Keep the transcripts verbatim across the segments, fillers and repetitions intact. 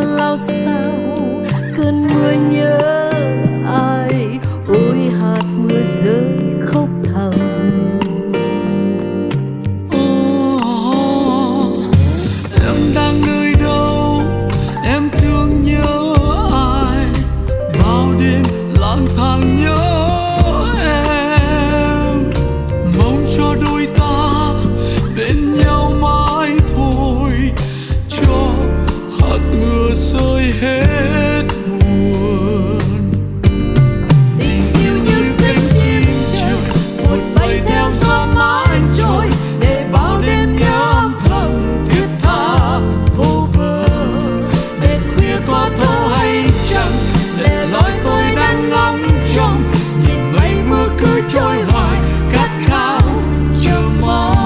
lao sao, cơn mưa nhớ ai, ôi hạt mưa rơi khóc thầm. Oh, em đang nơi đâu, em thương nhớ ai, bao đêm lang thang nhớ em, mong cho đôi ta bên nhau mãi thôi, cho hạt mưa rơi hết buồn. Tình yêu như cánh chim trời, một bay theo gió mãi trôi, để bao đêm nhớ âm thầm thiết tha vô bờ. Đêm khuya có thâu hay chăng, lẻ loi tôi đang ngóng trông, nhìn mây mưa cứ trôi hoài, khát khao chờ mong.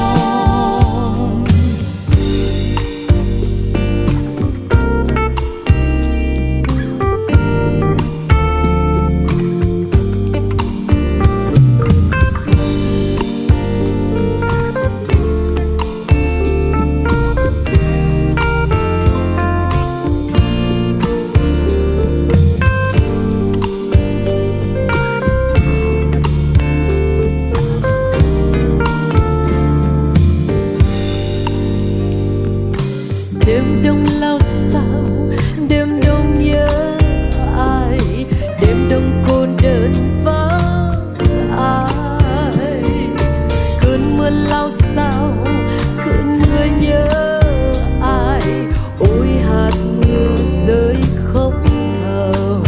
Đêm đông lao sao, đêm đông nhớ ai, đêm đông cô đơn vắng ai. Cơn mưa lao sao, cơn mưa nhớ ai, ôi hạt mưa rơi khóc thầm.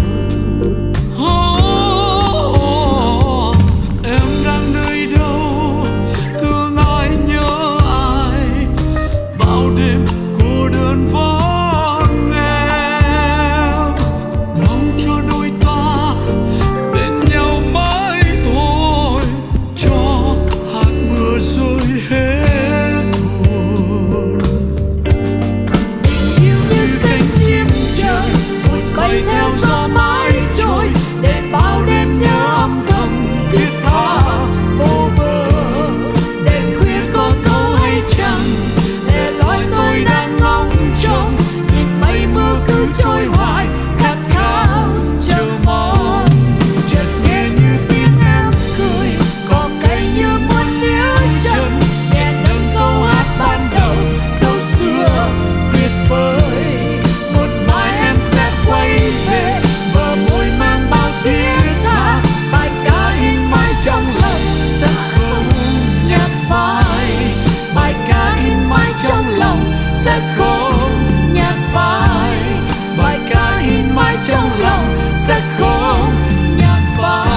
Oh, em đang nơi đâu, thương ai nhớ ai, bao đêm cô đơn vắng em, mong cho đôi ta bên nhau mãi thôi, cho hạt mưa rơi hết buồn. Tình yêu như cánh chim trời, một bay theo gió mãi trôi, để bao đêm nhớ âm thầm thiết tha vô bờ. Đêm khuya có thấu hay chăng, lẻ loi tôi đang ngóng trông, nhìn mây mưa cứ trôi hoài, khát khao chờ mong. Chợt nghe như tiếng em cười, cỏ cây như muốn níu chân, nghe từng câu hát ban đầu sâu xưa tuyệt vời. Một mai em sẽ quay về, bờ môi mang bao thiết tha, bài ca in mãi trong lòng sẽ không nhạt phai. Bài ca in mãi trong lòng sẽ không nhạt phai. Bài ca in mãi trong lòng sẽ không nhạt phai.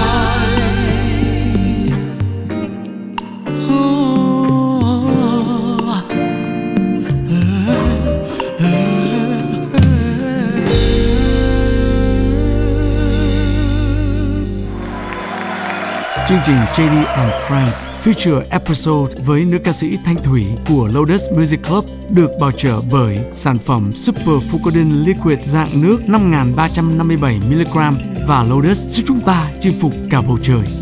Chương trình gi đi and Friends Feature Episode với nữ ca sĩ Thanh Thủy của Lotus Music Club được bảo trợ bởi sản phẩm Super Fucodin Liquid dạng nước năm nghìn ba trăm năm mươi bảy mi li gam và Lotus giúp chúng ta chinh phục cả bầu trời.